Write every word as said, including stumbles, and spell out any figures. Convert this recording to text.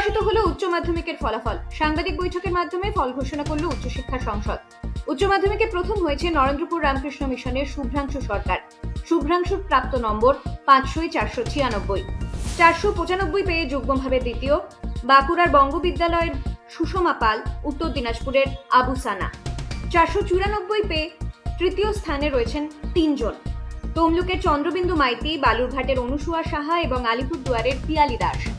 প্রকাশিত হলো উচ্চ মাধ্যমিকের ফলাফল। সাংবাদিক বৈঠকের মাধ্যমে ফল ঘোষণা করল উচ্চশিক্ষা সংসদ। উচ্চ মাধ্যমিকে প্রথম হয়েছে নরেন্দ্রপুর রামকৃষ্ণ মিশনের শুভ্রাংশু সরকার। শুভ্রাংশুর প্রাপ্ত নম্বর পাঁচশোয় চারশো ছিয়ানব্বই। চারশো পঁচানব্বই পেয়ে যুগ্মভাবে দ্বিতীয় বাঁকুড়ার বঙ্গবিদ্যালয়ের সুষমা পাল, উত্তর দিনাজপুরের আবু সানা। চারশো চুরানব্বই পেয়ে তৃতীয় স্থানে রয়েছেন তিনজন, তমলুকের চন্দ্রবিন্দু মাইতি, বালুরঘাটের অনুসুয়া সাহা এবং আলিপুরদুয়ারের পিয়ালি দাস।